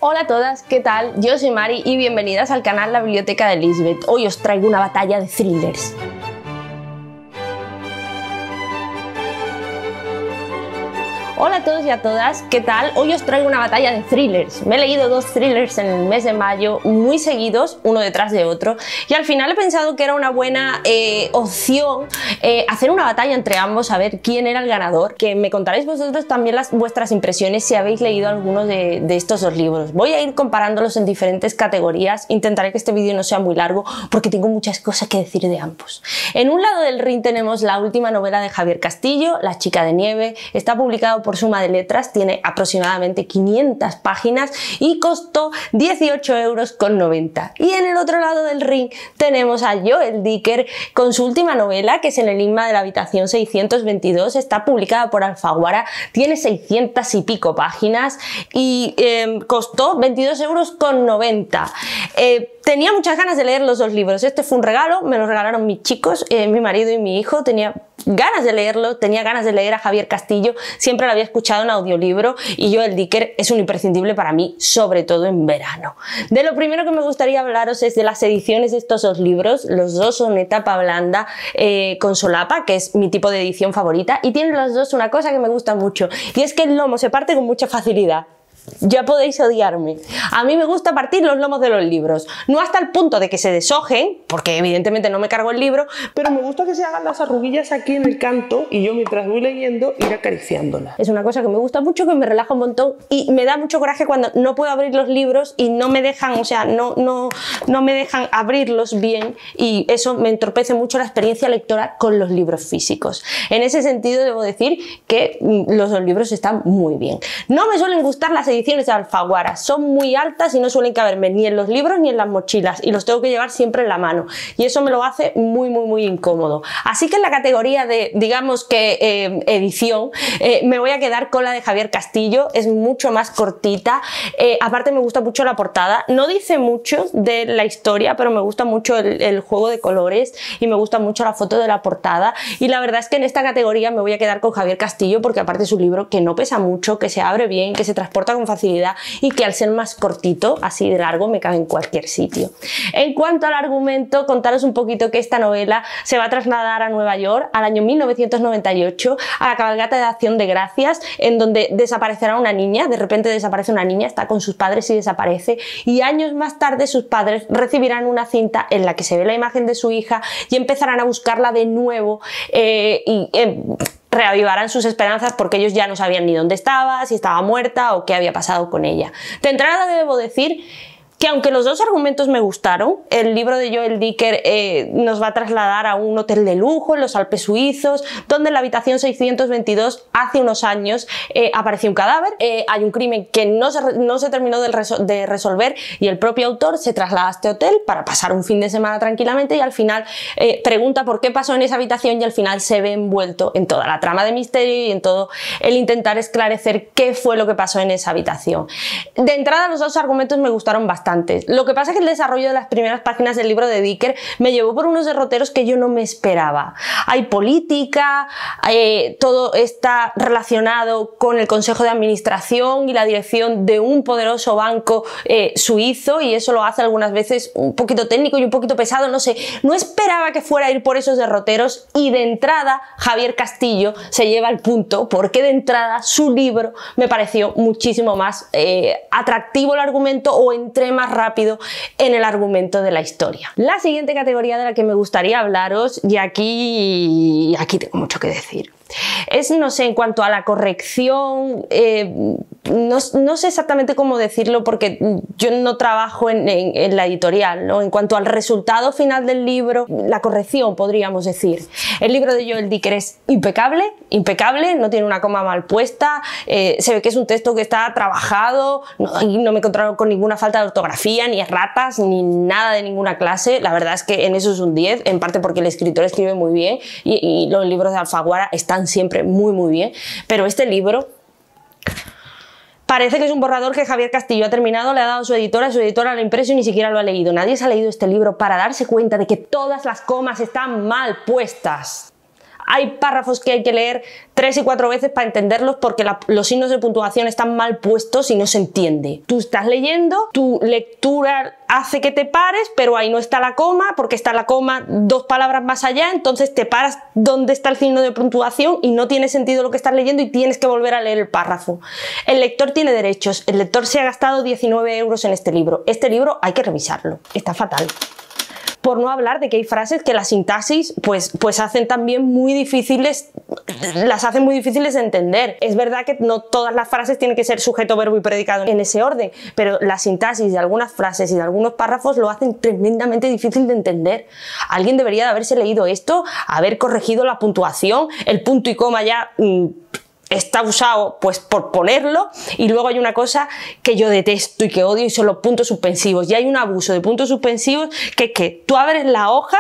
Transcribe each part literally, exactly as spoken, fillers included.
Hola a todas, ¿qué tal? Yo soy Mari y bienvenidas al canal La Biblioteca de Lisbeth. Hoy os traigo una batalla de thrillers. Hola a todos y a todas, ¿qué tal? Hoy os traigo una batalla de thrillers. Me he leído dos thrillers en el mes de mayo, muy seguidos, uno detrás de otro, y al final he pensado que era una buena eh, opción eh, hacer una batalla entre ambos, a ver quién era el ganador. Que me contaréis vosotros también las vuestras impresiones si habéis leído alguno de, de estos dos libros. Voy a ir comparándolos en diferentes categorías. Intentaré que este vídeo no sea muy largo porque tengo muchas cosas que decir de ambos. En un lado del ring tenemos la última novela de Javier Castillo, La chica de nieve. Está publicado por Suma de Letras, tiene aproximadamente quinientas páginas y costó dieciocho euros con noventa. Y en el otro lado del ring tenemos a Joel Dicker con su última novela, que es El enigma de la habitación seiscientos veintidós. Está publicada por Alfaguara, tiene seiscientas y pico páginas y eh, costó veintidós euros con noventa. Eh, tenía muchas ganas de leer los dos libros. Este fue un regalo, me lo regalaron mis chicos, eh, mi marido y mi hijo. Tenía ganas de leerlo, tenía ganas de leer a Javier Castillo, siempre lo había escuchado en audiolibro y Joel Dicker es un imprescindible para mí, sobre todo en verano. De lo primero que me gustaría hablaros es de las ediciones de estos dos libros. Los dos son etapa blanda eh, con solapa, que es mi tipo de edición favorita, y tienen los dos una cosa que me gusta mucho, y es que el lomo se parte con mucha facilidad. Ya podéis odiarme. A mí me gusta partir los lomos de los libros, no hasta el punto de que se deshojen, porque evidentemente no me cargo el libro, pero me gusta que se hagan las arruguillas aquí en el canto y yo mientras voy leyendo ir acariciándolas. Es una cosa que me gusta mucho, que me relaja un montón y me da mucho coraje cuando no puedo abrir los libros y no me dejan, o sea, no, no, no me dejan abrirlos bien, y eso me entorpece mucho la experiencia lectora con los libros físicos. En ese sentido debo decir que los dos libros están muy bien. No me suelen gustar las ediciones de Alfaguara, son muy altas y no suelen caberme ni en los libros ni en las mochilas y los tengo que llevar siempre en la mano, y eso me lo hace muy muy muy incómodo. Así que en la categoría de, digamos que eh, edición, eh, me voy a quedar con la de Javier Castillo. Es mucho más cortita, eh, aparte me gusta mucho la portada, no dice mucho de la historia, pero me gusta mucho el, el juego de colores y me gusta mucho la foto de la portada, y la verdad es que en esta categoría me voy a quedar con Javier Castillo porque aparte es un libro que no pesa mucho, que se abre bien, que se transporta con facilidad y que al ser más cortito, así de largo, me cabe en cualquier sitio. En cuanto al argumento, contaros un poquito que esta novela se va a trasladar a Nueva York al año mil novecientos noventa y ocho, a la cabalgata de Acción de Gracias, en donde desaparecerá una niña. De repente desaparece una niña, está con sus padres y desaparece, y años más tarde sus padres recibirán una cinta en la que se ve la imagen de su hija y empezarán a buscarla de nuevo eh, y eh, reavivarán sus esperanzas porque ellos ya no sabían ni dónde estaba, si estaba muerta o qué había pasado con ella. De entrada debo decir que aunque los dos argumentos me gustaron, el libro de Joel Dicker eh, nos va a trasladar a un hotel de lujo en los Alpes suizos, donde en la habitación seiscientos veintidós hace unos años eh, apareció un cadáver, eh, hay un crimen que no se, no se terminó de, resol de resolver, y el propio autor se traslada a este hotel para pasar un fin de semana tranquilamente, y al final eh, pregunta por qué pasó en esa habitación, y al final se ve envuelto en toda la trama de misterio y en todo el intentar esclarecer qué fue lo que pasó en esa habitación. De entrada los dos argumentos me gustaron bastante. Lo que pasa es que el desarrollo de las primeras páginas del libro de Dicker me llevó por unos derroteros que yo no me esperaba. Hay política, eh, todo está relacionado con el consejo de administración y la dirección de un poderoso banco eh, suizo, y eso lo hace algunas veces un poquito técnico y un poquito pesado, no sé. No esperaba que fuera a ir por esos derroteros, y de entrada Javier Castillo se lleva el punto porque de entrada su libro me pareció muchísimo más eh, atractivo el argumento, o entré más rápido en el argumento de la historia. La siguiente categoría de la que me gustaría hablaros, y aquí, aquí tengo mucho que decir, es, no sé, en cuanto a la corrección, eh, no, no sé exactamente cómo decirlo porque yo no trabajo en, en, en la editorial, ¿no? En cuanto al resultado final del libro, la corrección podríamos decir. El libro de Joel Dicker es impecable, impecable, no tiene una coma mal puesta, eh, se ve que es un texto que está trabajado, no, y no me he encontrado con ninguna falta de ortografía, ni erratas, ni nada de ninguna clase. La verdad es que en eso es un diez, en parte porque el escritor escribe muy bien y, y los libros de Alfaguara están siempre muy muy bien, pero este libro parece que es un borrador que Javier Castillo ha terminado, le ha dado a su editora, su editora lo ha impreso y ni siquiera lo ha leído. Nadie se ha leído este libro para darse cuenta de que todas las comas están mal puestas. Hay párrafos que hay que leer tres y cuatro veces para entenderlos porque la, los signos de puntuación están mal puestos y no se entiende. Tú estás leyendo, tu lectura hace que te pares, pero ahí no está la coma, porque está la coma dos palabras más allá, entonces te paras donde está el signo de puntuación y no tiene sentido lo que estás leyendo y tienes que volver a leer el párrafo. El lector tiene derechos, el lector se ha gastado diecinueve euros en este libro. Este libro hay que revisarlo, está fatal. Por no hablar de que hay frases que la sintaxis pues, pues hacen también muy difíciles, las hacen muy difíciles de entender. Es verdad que no todas las frases tienen que ser sujeto, verbo y predicado en ese orden, pero la sintaxis de algunas frases y de algunos párrafos lo hacen tremendamente difícil de entender. Alguien debería de haberse leído esto, haber corregido la puntuación, el punto y coma ya... Mmm, está usado pues por ponerlo, y luego hay una cosa que yo detesto y que odio y son los puntos suspensivos, y hay un abuso de puntos suspensivos que es que tú abres la hoja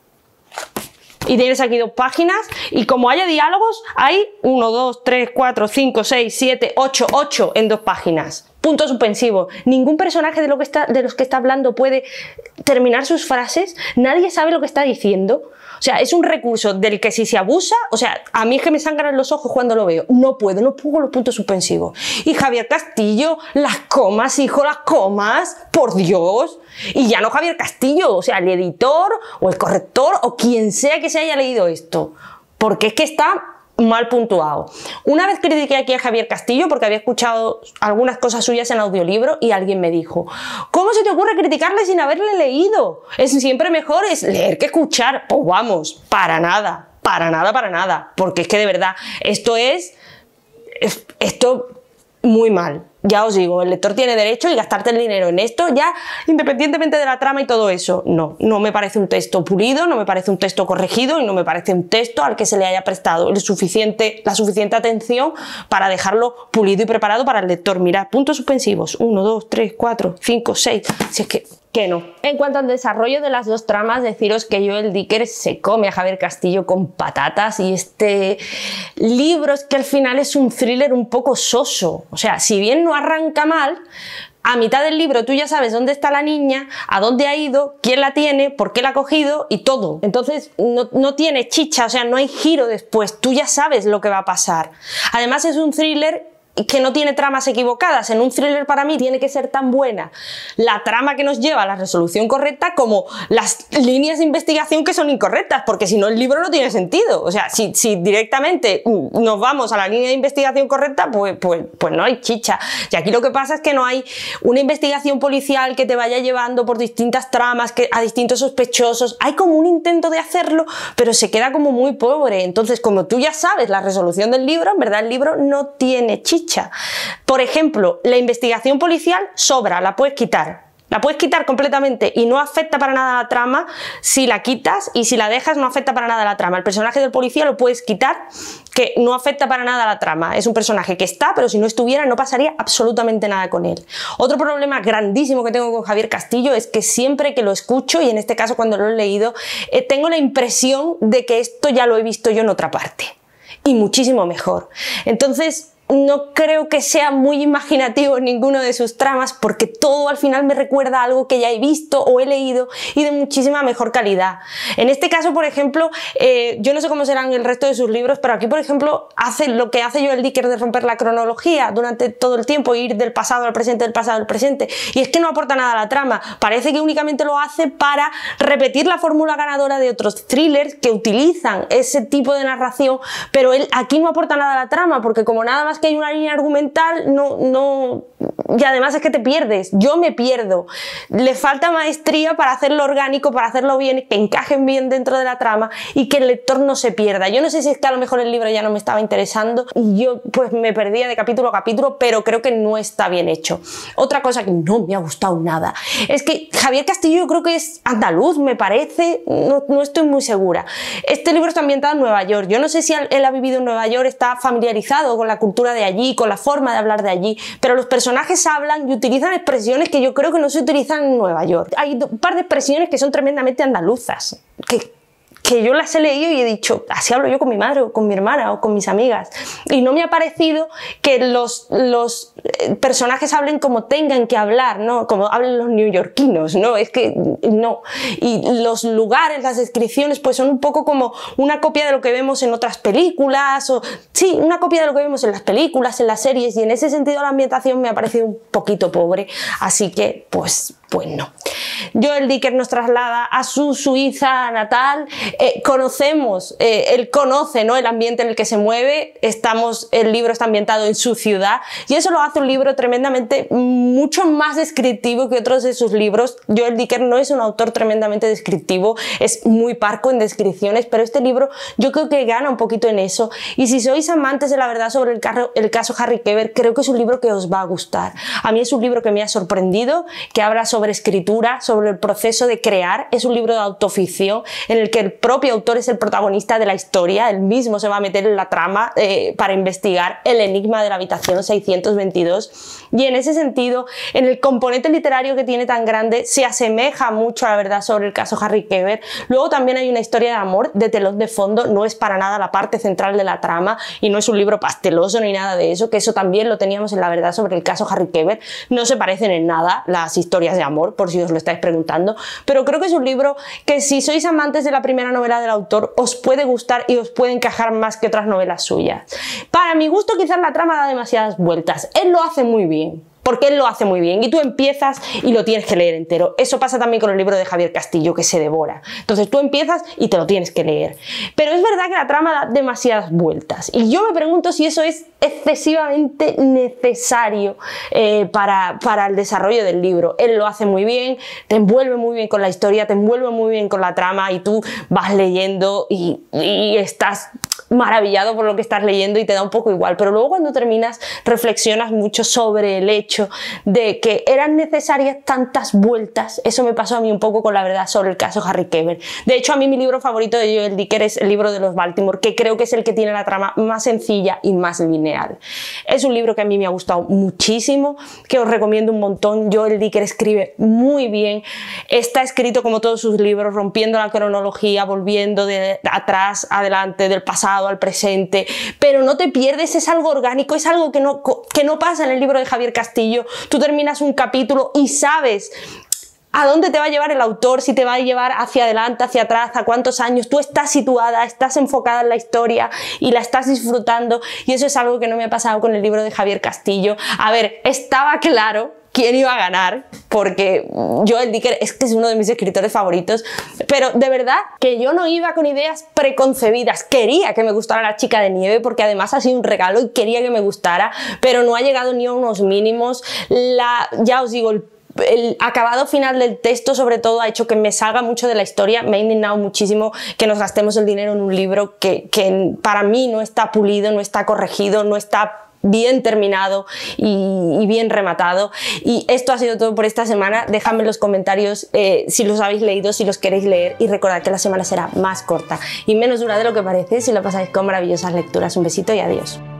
y tienes aquí dos páginas y como haya diálogos hay uno, dos, tres, cuatro, cinco, seis, siete, ocho, ocho en dos páginas. Punto suspensivo. Ningún personaje de, lo que está, de los que está hablando puede terminar sus frases, nadie sabe lo que está diciendo. O sea, es un recurso del que si se abusa, o sea, a mí es que me sangran los ojos cuando lo veo. No puedo, no pongo los puntos suspensivos. Y Javier Castillo, las comas, hijo, las comas, por Dios. Y ya no Javier Castillo, o sea, el editor o el corrector o quien sea que se haya leído esto. Porque es que está mal puntuado. Una vez critiqué aquí a Javier Castillo porque había escuchado algunas cosas suyas en audiolibro y alguien me dijo: ¿cómo se te ocurre criticarle sin haberle leído? Es siempre mejor es leer que escuchar. Pues vamos, para nada, para nada, para nada. Porque es que de verdad, esto es... esto muy mal. Ya os digo, el lector tiene derecho y gastarte el dinero en esto ya independientemente de la trama y todo eso. No, no me parece un texto pulido, no me parece un texto corregido y no me parece un texto al que se le haya prestado el suficiente, la suficiente atención para dejarlo pulido y preparado para el lector. Mirad, puntos suspensivos, uno, dos, tres, cuatro, cinco, seis, si es que... que no. En cuanto al desarrollo de las dos tramas, deciros que Joel Dicker se come a Javier Castillo con patatas y este libro es que al final es un thriller un poco soso. O sea, si bien no arranca mal, a mitad del libro tú ya sabes dónde está la niña, a dónde ha ido, quién la tiene, por qué la ha cogido y todo. Entonces no, no tiene chicha, o sea, no hay giro después, tú ya sabes lo que va a pasar. Además es un thriller que no tiene tramas equivocadas. En un thriller para mí tiene que ser tan buena la trama que nos lleva a la resolución correcta como las líneas de investigación que son incorrectas, porque si no el libro no tiene sentido. O sea, si, si directamente nos vamos a la línea de investigación correcta, pues, pues, pues no hay chicha. Y aquí lo que pasa es que no hay una investigación policial que te vaya llevando por distintas tramas, que, a distintos sospechosos. Hay como un intento de hacerlo, pero se queda como muy pobre. Entonces, como tú ya sabes la resolución del libro, en verdad el libro no tiene chicha. Por ejemplo, la investigación policial sobra, la puedes quitar. La puedes quitar completamente y no afecta para nada a la trama si la quitas, y si la dejas no afecta para nada a la trama. El personaje del policía lo puedes quitar, que no afecta para nada a la trama. Es un personaje que está, pero si no estuviera no pasaría absolutamente nada con él. Otro problema grandísimo que tengo con Javier Castillo es que siempre que lo escucho, y en este caso cuando lo he leído, eh, tengo la impresión de que esto ya lo he visto yo en otra parte. Y muchísimo mejor. Entonces... no creo que sea muy imaginativo en ninguno de sus tramas, porque todo al final me recuerda a algo que ya he visto o he leído y de muchísima mejor calidad. En este caso, por ejemplo, eh, yo no sé cómo serán el resto de sus libros, pero aquí, por ejemplo, hace lo que hace Joel Dicker de romper la cronología durante todo el tiempo, ir del pasado al presente, del pasado al presente, y es que no aporta nada a la trama. Parece que únicamente lo hace para repetir la fórmula ganadora de otros thrillers que utilizan ese tipo de narración, pero él aquí no aporta nada a la trama, porque como nada más que hay una línea argumental, no, no, y además es que te pierdes. Yo me pierdo. Le falta maestría para hacerlo orgánico, para hacerlo bien, que encajen bien dentro de la trama y que el lector no se pierda. Yo no sé si es que a lo mejor el libro ya no me estaba interesando y yo pues me perdía de capítulo a capítulo, pero creo que no está bien hecho. Otra cosa que no me ha gustado nada es que Javier Castillo, yo creo que es andaluz, me parece, no, no estoy muy segura. Este libro está ambientado en Nueva York. Yo no sé si él ha vivido en Nueva York, está familiarizado con la cultura de allí, con la forma de hablar de allí, pero los personajes hablan y utilizan expresiones que yo creo que no se utilizan en Nueva York. Hay un par de expresiones que son tremendamente andaluzas, que que yo las he leído y he dicho, así hablo yo con mi madre o con mi hermana o con mis amigas, y no me ha parecido que los, los personajes hablen como tengan que hablar, ¿no? Como hablan los neoyorquinos, ¿no? Es que no. Y los lugares, las descripciones, pues son un poco como una copia de lo que vemos en otras películas, o sí, una copia de lo que vemos en las películas, en las series, y en ese sentido la ambientación me ha parecido un poquito pobre, así que pues, pues no. Joel Dicker nos traslada a su Suiza natal, eh, conocemos, eh, él conoce, ¿no?, el ambiente en el que se mueve, estamos, el libro está ambientado en su ciudad y eso lo hace un libro tremendamente, mucho más descriptivo que otros de sus libros. Joel Dicker no es un autor tremendamente descriptivo, es muy parco en descripciones, pero este libro yo creo que gana un poquito en eso, y si sois amantes de la verdad sobre el, carro, el caso Harry Kéber, creo que es un libro que os va a gustar. A mí es un libro que me ha sorprendido, que habla sobre escritura, sobre el proceso de crear, es un libro de autoficción en el que el propio autor es el protagonista de la historia, él mismo se va a meter en la trama eh, para investigar el enigma de la habitación seiscientos veintidós, y en ese sentido, en el componente literario que tiene tan grande, se asemeja mucho a la verdad sobre el caso Harry Kéber. Luego también hay una historia de amor de telón de fondo, no es para nada la parte central de la trama y no es un libro pasteloso ni nada de eso, que eso también lo teníamos en la verdad sobre el caso Harry Kéber, no se parecen en nada las historias de amor, por si os lo estáis preguntando, pero creo que es un libro que si sois amantes de la primera novela del autor os puede gustar y os puede encajar más que otras novelas suyas. Para mi gusto quizás la trama da demasiadas vueltas, él lo hace muy bien, porque él lo hace muy bien y tú empiezas y lo tienes que leer entero. Eso pasa también con el libro de Javier Castillo, que se devora. Entonces tú empiezas y te lo tienes que leer. Pero es verdad que la trama da demasiadas vueltas y yo me pregunto si eso es excesivamente necesario eh, para, para el desarrollo del libro. Él lo hace muy bien, te envuelve muy bien con la historia, te envuelve muy bien con la trama y tú vas leyendo y, y estás maravillado por lo que estás leyendo y te da un poco igual, pero luego cuando terminas reflexionas mucho sobre el hecho de que eran necesarias tantas vueltas. Eso me pasó a mí un poco con la verdad sobre el caso Harry Kéber. De hecho, a mí mi libro favorito de Joel Dicker es el libro de los Baltimore, que creo que es el que tiene la trama más sencilla y más lineal. Es un libro que a mí me ha gustado muchísimo, que os recomiendo un montón. Joel Dicker escribe muy bien, está escrito como todos sus libros, rompiendo la cronología, volviendo de atrás, adelante, del pasado al presente, pero no te pierdes, es algo orgánico, es algo que no, que no pasa en el libro de Javier Castillo. Tú terminas un capítulo y sabes a dónde te va a llevar el autor, si te va a llevar hacia adelante, hacia atrás, a cuántos años. Tú estás situada, estás enfocada en la historia y la estás disfrutando, y eso es algo que no me ha pasado con el libro de Javier Castillo. A ver, estaba claro quién iba a ganar, porque Joel Dicker es que es uno de mis escritores favoritos, pero de verdad que yo no iba con ideas preconcebidas. Quería que me gustara La chica de nieve, porque además ha sido un regalo y quería que me gustara, pero no ha llegado ni a unos mínimos. La, ya os digo, el El acabado final del texto sobre todo ha hecho que me salga mucho de la historia. Me ha indignado muchísimo que nos gastemos el dinero en un libro que, que para mí no está pulido, no está corregido, no está bien terminado y, y bien rematado. Y esto ha sido todo por esta semana. Dejadme en los comentarios eh, si los habéis leído, si los queréis leer, y recordad que la semana será más corta y menos dura de lo que parece si lo pasáis con maravillosas lecturas. Un besito y adiós.